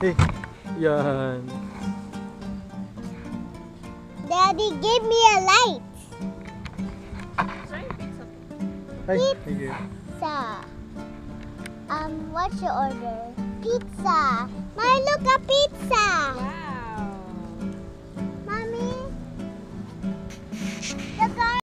Eh, yan. Daddy, give me a light. Ay, thank you. Pizza. What's your order? Pizza. My, look, a pizza.